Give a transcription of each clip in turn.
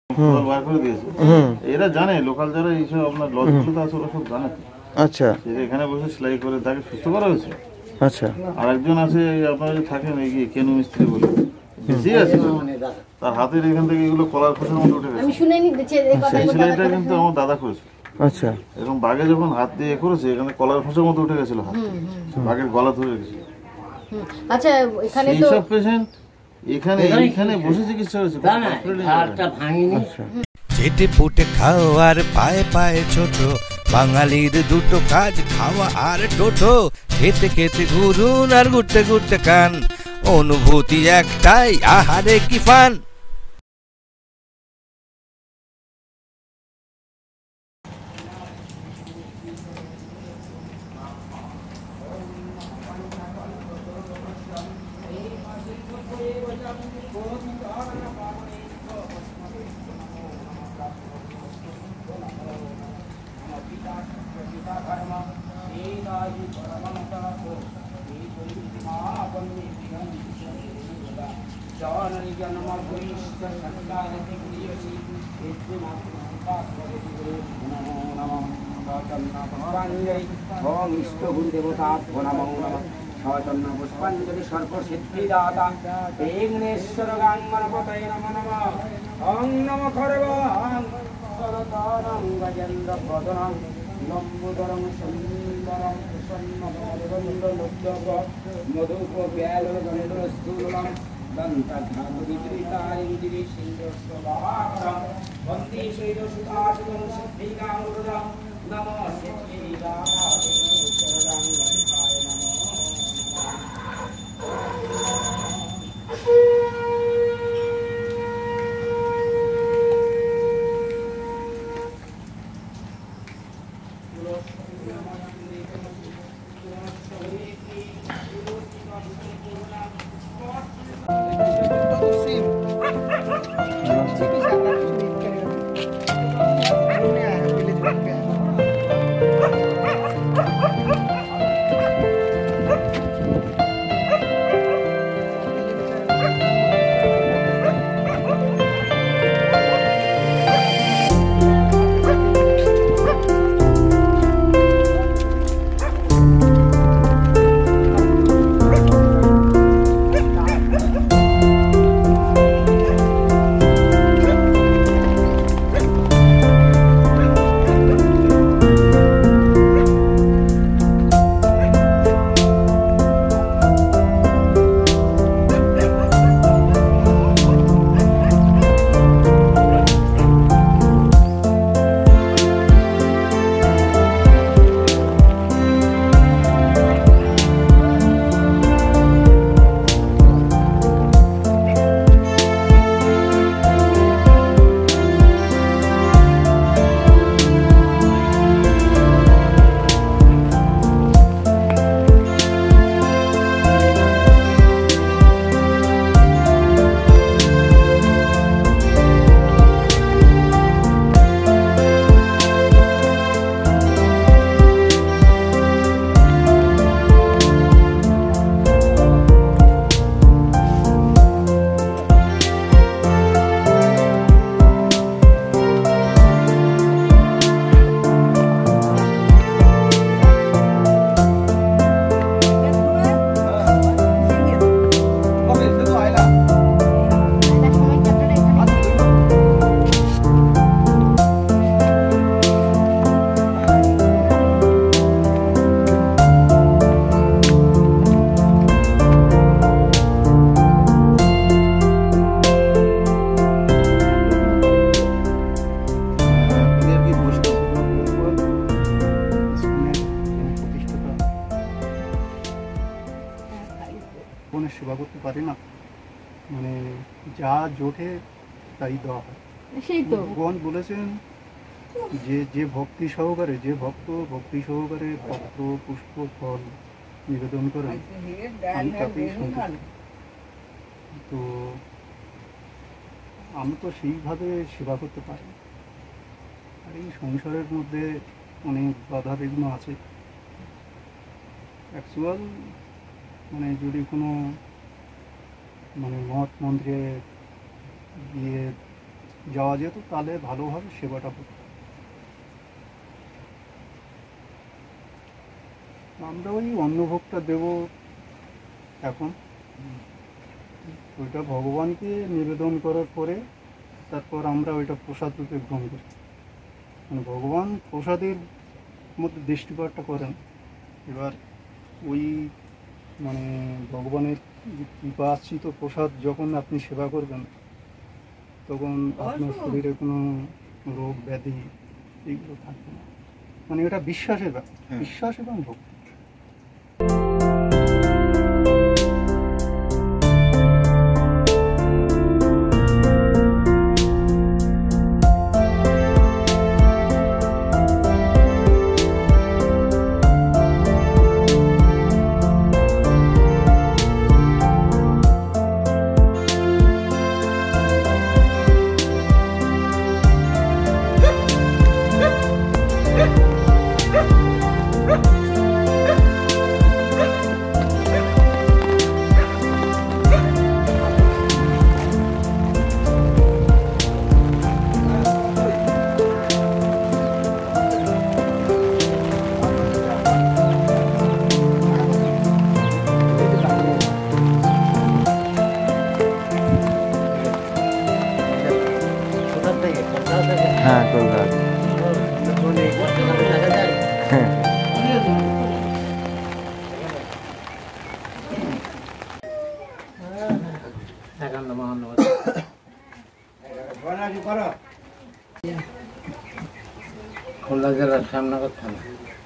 বার করে দিয়েছে। এরা জানে, লোকাল যারা এইসব আপনার লজগুলো আছে ওরা সব জানে। আচ্ছা, এখানে বসে সেলাই করে তাকে সুস্থ করা হয়েছে। আচ্ছা, আর একজন আছে আপনারা যে থাকেন এই কেনু মিস্ত্রি বলে, বেশি আছে, তার হাতের এখান থেকে এগুলো কলার খোসার মধ্যে উঠে গেছে। সেই সেলাইটা কিন্তু আমার দাদা করেছে। আচ্ছা, এরকম বাঘে যখন হাত দিয়ে করেছে এখানে কলার খোসার মধ্যে উঠে গেছিল হাত, বাঘের গলা ধরে গেছিল। আচ্ছা, এখানে তো সব পেশেন্ট এখানে বসে চিকিৎসা হয়েছে, হাতটা ভাঙিনি। চেটে পুটে খাও আর পায়ে পায়ে ছোট, বাঙালির দুটো কাজ খাওয়া আর টোটো। খেতে খেতে ঘুরুন আর ঘুরতে ঘুরতে কান, অনুভূতি একটাই, আহারে কি ফান। পুষ্পাঞ্জলি সর্বসিদ্ধিদাতা বিঘ্নেশ্বর গাঙ্গনপতয়ে নমো নমঃ। ওং নমঃ খড়বাং সরদানং গজেন্দ্র প্রদনং লম্বোদরং সুন্দরং প্রসন্নবরদণ্ডলোচক মধুপ ব্যালগণ্ডস্থূলং দন্তধাতুবিদ্রিতারিন্দ্রি সিন্ধুস্বভাবং বন্দে শৈলসুধাসুতং সিদ্ধিকামৃতং নমঃ সিদ্ধিদাতায় শরণং গণপায় নমঃ। সেবা করতে পারে না, মানে যা জোটে তাই দেওয়া হয়। সেই তো ভগবান বলেছেন যে যে ভক্তি সহকারে, যে ভক্ত ভক্তি সহকারে পত্র পুষ্প ফল নিবেদন করেন আমি তাতেই সন্তুষ্ট। তো আমি তো সেইভাবে সেবা করতে পারি। আর এই সংসারের মধ্যে অনেক বাধা বিঘ্ন আছে। অ্যাকচুয়াল মানে যদি কোনো মানে মঠ মন্দিরে গিয়ে যাওয়া যেত, তাহলে ভালোভাবে সেবাটা হতো। আমরা ওই অন্নভোগটা দেব এখন, ওইটা ভগবানকে নিবেদন করার পরে তারপর আমরা ওইটা প্রসাদ রূপে গ্রহণ করি। মানে ভগবান প্রসাদের মধ্যে দৃষ্টিপাতটা করেন। এবার ওই মানে ভগবানের কৃপাশ্রিত প্রসাদ যখন আপনি সেবা করবেন, তখন আপনার শরীরে কোনো রোগ ব্যাধি এইগুলো থাকবে না। মানে এটা বিশ্বাসের ব্যাপার, বিশ্বাস এবং ভক্তি। হ্যাঁ কলকাতা। হ্যাঁ খুলনা জেলার শ্যামনগর থানা।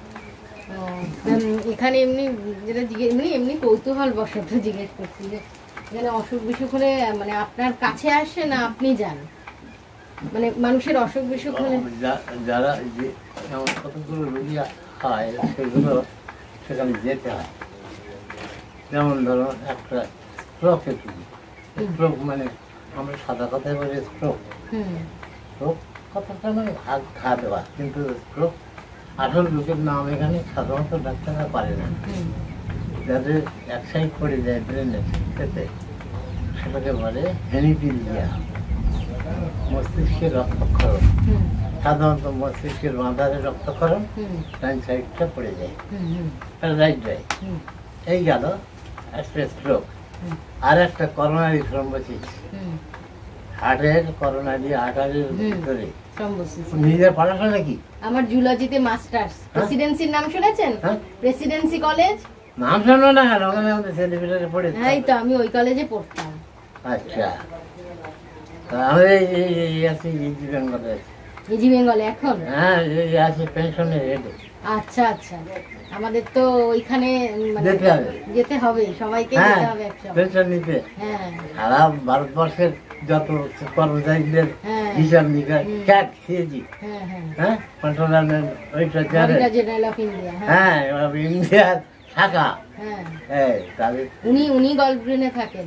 এখানে এমনি যেটা জিজ্ঞেস মানে এমনি কৌতূহল বশত জিজ্ঞেস করছি যে এখানে অসুখ বিসুখ হলে মানে আপনার কাছে আসে না আপনি যান? মানে মানুষের অসুখ বিসুখ হলে যারা যে এমন কতগুলো রোগী হয় সেগুলো সেখানে যেতে হয়। যেমন ধরো একটা স্ট্রোকের রোগী, স্ট্রোক মানে আমরা সাদা কথায় বলি স্ট্রোক। স্ট্রোক কথাটা মানে হাত ঘা দেওয়া, কিন্তু স্ট্রোক আসল রোগের নাম এখানে সাধারণত ডাক্তাররা পারে না। যাদের এক সাইড পড়ে যায় ব্রেনের ক্ষেত্রে, সেটাকে বলে হেমিপিলিয়া, মস্তিষ্কের রক্তক্ষরণ। সাধারণত মস্তিষ্কের মাথায় রক্তক্ষরণ ডান সাইডটা পড়ে যায়, রাইট রাইট। এই গেল একটা স্ট্রোক। আর একটা করোনারি থ্রম্বোসিস, হার্টের করোনারি আর্টারির ভিতরে। নিজের পড়াশোনা কি? আমার জুলজিতে মাস্টার্স। প্রেসিডেন্সির নাম শুনেছেন? প্রেসিডেন্সি কলেজ নাম শুনলো না কেন? ওখানে আমাদের ছেলেপিলারে পড়ে। হ্যাঁ তো আমি ওই কলেজে পড়তাম। আচ্ছা, আমি এই আছি ইজি বেঙ্গলে। ইজি বেঙ্গলে এখন? হ্যাঁ, এই আছি পেনশনের রেটে। আচ্ছা আচ্ছা, আমাদের তো ওইখানে যেতে হবে, সবাইকে যেতে হবে একসময় পেনশন নিতে। হ্যাঁ, সারা ভারতবর্ষের যত কর্মচারীদের হিসাব নিকাশ ক্যাট সিএজি, হ্যাঁ কন্ট্রোলার, ওইটা জেনারেল অফ ইন্ডিয়া। হ্যাঁ, ইন্ডিয়ার শাখা। হ্যাঁ, তাদের উনি গল্ফ গ্রিনে থাকেন।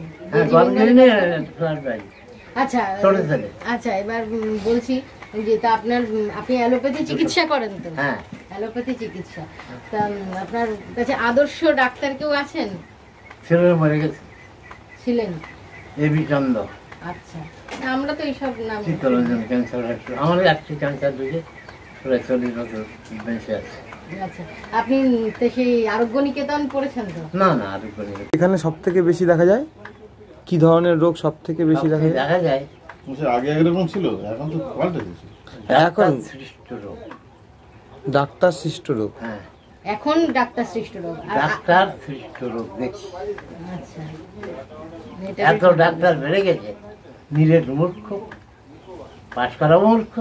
আচ্ছা আচ্ছা, এবার বলছি যে তা আপনি অ্যালোপ্যাথি চিকিৎসা করেন তো? হ্যাঁ, অ্যালোপ্যাথি চিকিৎসা। তা আপনার কাছে আদর্শ ডাক্তার কেউ আছেন? মরে গেছে, ছিলেন এবি চন্দ্র। আচ্ছা, আমরা তো এইসব নাম। চিত্তরঞ্জন ক্যান্সার, আমার একটি ক্যান্সার দিকে 40 বছর বেঁচে আছে। আচ্ছা, আপনি সেই আরোগ্য নিকেতন পড়েছেন তো? না না, আরোগ্য নিকেতন। এখানে সব থেকে বেশি দেখা যায় কি ধরনের রোগ সব থেকে বেশি দেখা যায়? আগে একরকম ছিল, এখন তো পাল্টে গেছে। এখন সৃষ্ট রোগ, ডাক্তার সৃষ্ট রোগ। হ্যাঁ, এখন ডাক্তার সৃষ্ট রোগ, ডাক্তার সৃষ্ট রোগ দেখি। আচ্ছা, এত ডাক্তার বেড়ে গেছে, নিরেট মূর্খ, পাশ করা মূর্খ।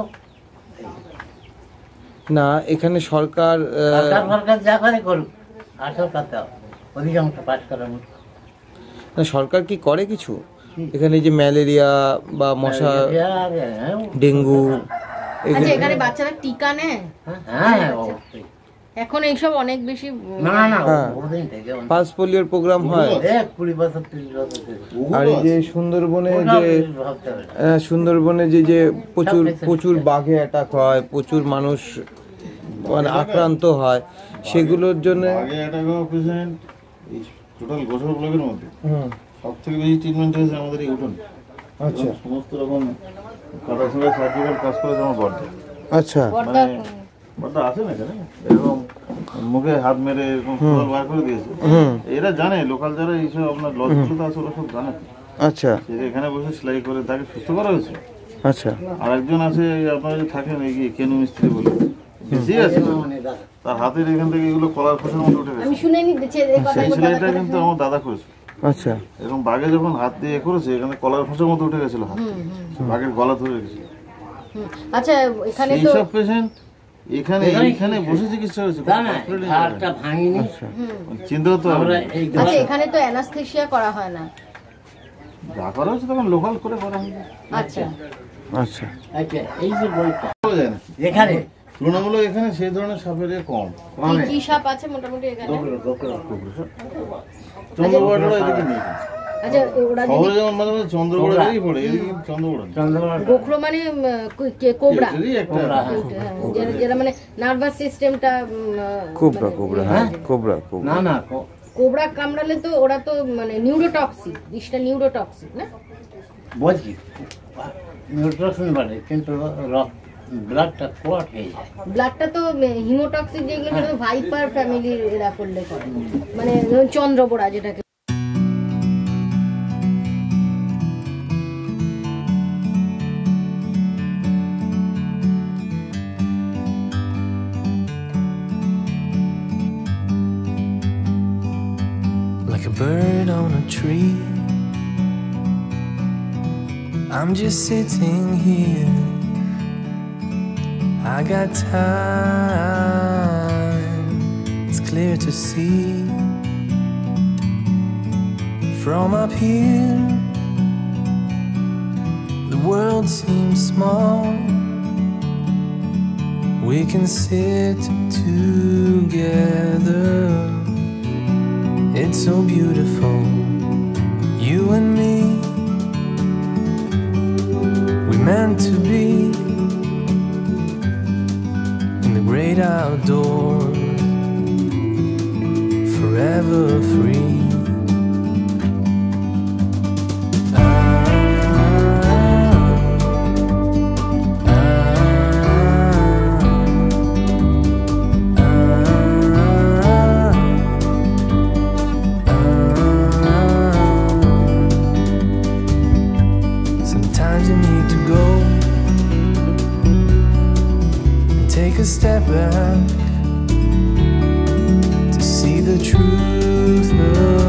না, এখানে সরকার যা করে করুক, আসল কথা অধিকাংশ পাশ করা মূর্খ। সরকার কি করে কিছু? এখানে যে ম্যালেরিয়া বা মশা, ডেঙ্গু, আচ্ছা এখানে বাচ্চারা টিকা নেয়? হ্যাঁ, এখন এইসব অনেক বেশি। না না, পালস পোলিওর প্রোগ্রাম হয়। 20 বছর 30 বছর। আর এই যে সুন্দরবনে যে প্রচুর বাঘে অ্যাটাক হয়, প্রচুর মানুষ মানে আক্রান্ত হয়, সেগুলোর জন্য টোটাল গোসল ব্লকের মধ্যে সব থেকে বেশি ট্রিটমেন্ট হয়েছে আমাদের এই উঠোন। আচ্ছা, সমস্ত রকম কাটার সঙ্গে সার্জিক্যাল কাজ করেছে আমার বর্দা। আচ্ছা বড়দা বর্দা আছে না এখানে, এরকম মুখে হাত মেরে এরকম ফুল বার করে দিয়েছে। এরা জানে, লোকাল যারা এইসব আপনার লজগুলো আছে ওরা সব জানে। আচ্ছা এখানে বসে সেলাই করে তাকে সুস্থ করা হয়েছে। আচ্ছা আর একজন আছে আপনার যে থাকেন এই কেনু মিস্ত্রি বলে, বেশি আছে, তার হাতের এখান থেকে এগুলো কলার খোসার মধ্যে উঠে গেছে। আমি শুনে নিচ্ছি এই কথা সেই সেলাইটা কিন্তু আমার দাদা করেছে। আচ্ছা এরকম বাঘে যখন হাত দিয়ে করেছে, এখানে কলার খোসার মধ্যে উঠে গেছিল হাত, বাঘের গলা ধরে গেছিল। আচ্ছা এখানে তো এইসব পেশেন্ট এখানে বসে চিকিৎসা হয়েছে, চিন্তা করতে হবে। আচ্ছা এখানে তো অ্যানাস্থেসিয়া করা হয় না। যা করা হচ্ছে তখন লোকাল করে করা হয়েছে। আচ্ছা আচ্ছা এই যে বইটা পাওয়া যায় না এখানে তুলনামূলক, এখানে সেই ধরনের সাপের কম। কি কি সাপ আছে মোটামুটি এখানে? চন্দ্রগড়া এদিকে নেই। আচ্ছা ওরা যদি শহরে যেমন মাঝে মাঝে চন্দ্রগড়া এদিকে পড়ে, এদিকে কিন্তু চন্দ্রগড়া নেই। গোখরো মানে কোবরা, এটারই একটা যেটা মানে নার্ভাস সিস্টেমটা কোবরা কোবরা হ্যাঁ কোবরা কোবরা না কোবরা কামড়ালে তো ওরা তো মানে নিউরোটক্সিক, বিষটা নিউরোটক্সিক না? বলছি নিউট্রিশন বাড়ে কিন্তু ব্লাডটা ক্লট হয়ে যায়। ব্লাডটা তো হিমোটক্সিক যেগুলো সেটা ভাইপার ফ্যামিলির এরা করলে করে, মানে ধরুন চন্দ্রবোড়া যেটাকে like a bird on a tree. I'm just sitting here. I got time. It's clear to see from up here. The world seems small. We can sit together. It's so beautiful, you and me. We meant to be in the great outdoors, forever free. Sometimes you need to go and take a step back to see the truth of